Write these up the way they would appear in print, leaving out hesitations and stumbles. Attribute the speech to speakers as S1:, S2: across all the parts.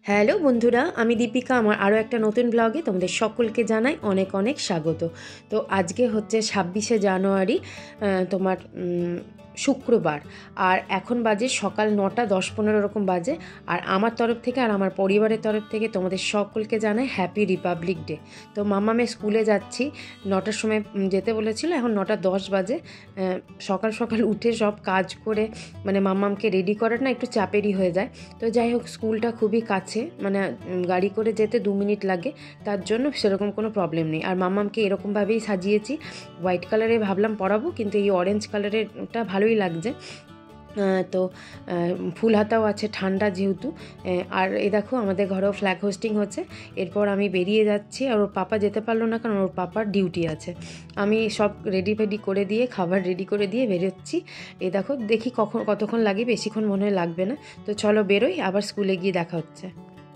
S1: Hello বন্ধুরা, আমি দীপিকা। আমার আরও একটা নতুন ব্লগে তোমাদের সকলকে জানাই অনেক অনেক স্বাগত। তো আজকে হচ্ছে 26শে জানুয়ারি, তোমার শুক্রবার। আর এখন বাজে সকাল 9টা 10-15 এরকম বাজে। আর আমার তরফ থেকে আর আমার পরিবারের তরফ থেকে তোমাদের সকলকে জানাই হ্যাপি রিপাবলিক ডে। তো মাম্মামের স্কুলে যাচ্ছি, 9টার সময় যেতে বলেছিল, এখন 9টা 10 বাজে। সকাল সকাল উঠে সব কাজ করে মানে মাম্মামকে রেডি করাটা না একটু চাপেরই হয়ে যায়। তো যাই হোক, স্কুলটা খুবই কাছে, মানে গাড়ি করে যেতে 2 মিনিট লাগে, তার জন্য সেরকম কোনো প্রবলেম নেই। আর মাম্মামকে এরকমভাবেই সাজিয়েছি, হোয়াইট কালারে ভাবলাম পরাবো, কিন্তু এই অরেঞ্জ কালারেরটা ভালোই লাগছে। তো ফুল হাতাও আছে, ঠান্ডা যেহেতু। আর এই দেখো, আমাদের ঘরেও ফ্ল্যাগ হোস্টিং হচ্ছে। এরপর আমি বেরিয়ে যাচ্ছি, আর ওর পাপা যেতে পারলো না, কারণ ওর পাপার ডিউটি আছে। আমি সব রেডি করে দিয়ে, খাবার রেডি করে দিয়ে বেরোচ্ছি। এই দেখো, দেখি কতক্ষণ লাগে, বেশিক্ষণ মনে হয় লাগবে না। তো চলো বেরোই, আবার স্কুলে গিয়ে দেখা হচ্ছে।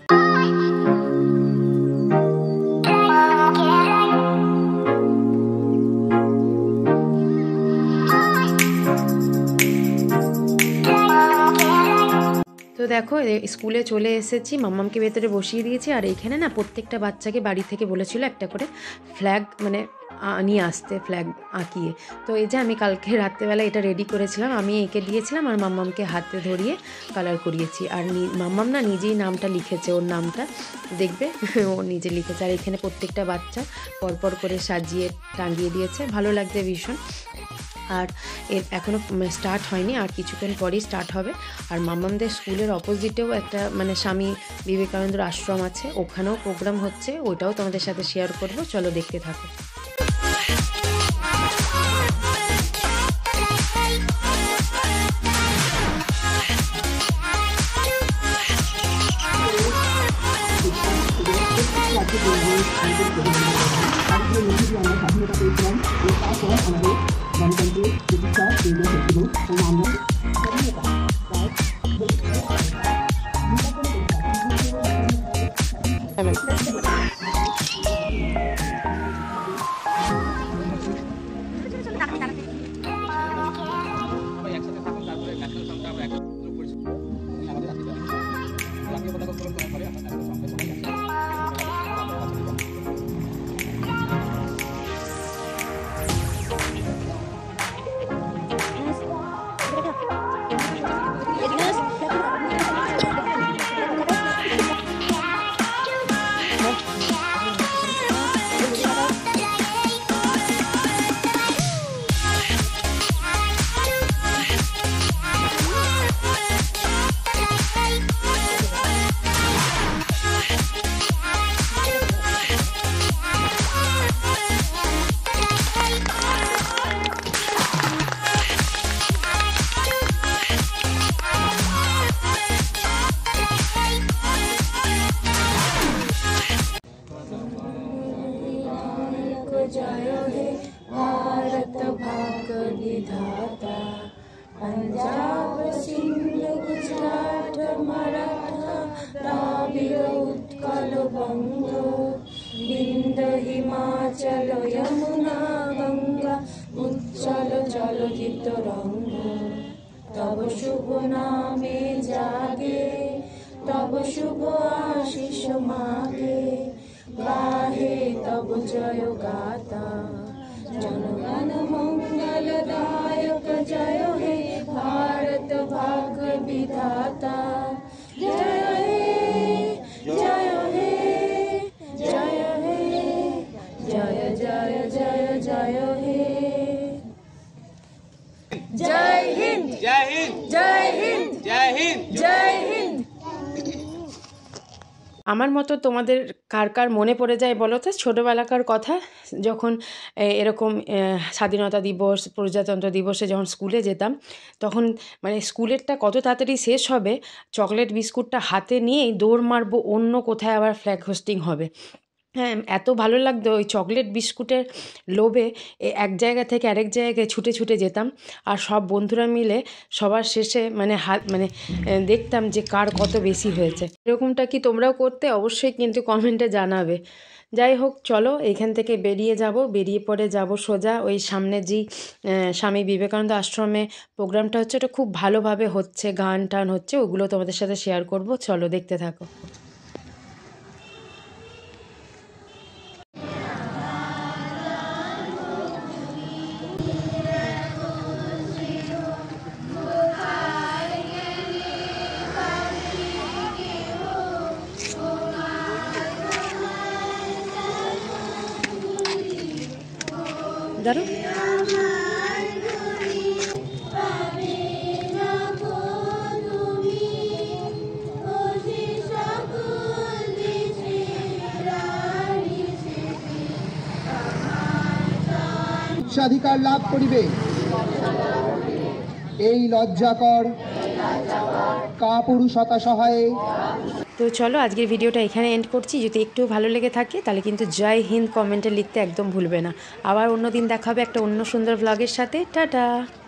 S1: তো দেখো, স্কুলে চলে এসেছি, মাম্মামকে ভেতরে বসিয়ে দিয়েছি। আর এইখানে না প্রত্যেকটা বাচ্চাকে বাড়ি থেকে বলেছিল একটা করে ফ্ল্যাগ মানে নিয়ে আসতে, ফ্ল্যাগ আঁকিয়ে। তো এই যে আমি কালকে রাত্রেবেলা এটা রেডি করেছিলাম, আমি এঁকে দিয়েছিলাম আর মাম্মামকে হাতে ধরিয়ে কালার করিয়েছি। আর মাম্মাম না নিজেই নামটা লিখেছে, ওর নামটা দেখবে ও নিজে লিখেছে। আর এখানে প্রত্যেকটা বাচ্চা পরপর করে সাজিয়ে টাঙিয়ে দিয়েছে, ভালো লাগছে ভীষণ। আর এখনও স্টার্ট হয়নি, আর কিছুক্ষণ পরেই স্টার্ট হবে। আর মাম্মামদের স্কুলের অপোজিটেও একটা মানে স্বামী বিবেকানন্দের আশ্রম আছে, ওখানেও প্রোগ্রাম হচ্ছে, ওইটাও তোমাদের সাথে শেয়ার করব। চলো দেখতে থাকো। গণতন্ত্রের প্রতিষ্ঠা কেন্দ্র হয়েছিল ও আমরা जय हे भारत भाग्य विधाता, पंजाब सिंध गुजरात मराठा द्राविड़ उत्कल बंग, विंध्य हिमाचल यमुना गंगा उच्चल जलधित रंग। तब शुभ नामे जागे, तब शुभ आशीष मागे, गाहे तब जय गाता, जनगण मंगलदायक जय हे भारत भाग्य विधाता। जय हे जय हे जय हे जय जय जय जय हे। जय हिंद जय हिंद जय हिंद जय हिंद जय हिंद। আমার মতো তোমাদের কার কার মনে পড়ে যায় বলো তো ছোটোবেলাকার কথা, যখন এরকম স্বাধীনতা দিবস, প্রজাতন্ত্র দিবসে যখন স্কুলে যেতাম, তখন মানে স্কুলেরটা কত তাড়াতাড়ি শেষ হবে, চকলেট বিস্কুটটা হাতে নিয়েই দৌড় মারবো অন্য কোথায় আবার ফ্ল্যাগ হোস্টিং হবে। হ্যাঁ, এত ভালো লাগতো ওই চকলেট বিস্কুটের লোভে এক জায়গা থেকে আরেক জায়গায় ছুটে ছুটে যেতাম। আর সব বন্ধুরা মিলে সবার শেষে মানে দেখতাম যে কার কত বেশি হয়েছে। এরকমটা কি তোমরাও করতে? অবশ্যই কিন্তু কমেন্টে জানাবে। যাই হোক, চলো এখান থেকে বেরিয়ে পরে যাব সোজা ওই সামনে যেই স্বামী বিবেকানন্দ আশ্রমে প্রোগ্রামটা হচ্ছে, ওটা খুব ভালোভাবে হচ্ছে, গান টান হচ্ছে, ওগুলো তোমাদের সাথে শেয়ার করব। চলো দেখতে থাকো। ধরো।
S2: স্বাধিকার লাভ করিবে এই লজ্জাকর কাপুরুষতা সহায়ে।
S1: তো চলো আজকের ভিডিওটা এখানে এন্ড করছি। যদি একটু ভালো লেগে থাকে তাহলে কিন্তু জয় হিন্দ কমেন্টে লিখতে একদম ভুলবে না। আবার অন্য দিন দেখা হবে একটা অন্য সুন্দর ব্লগের সাথে। টাটা।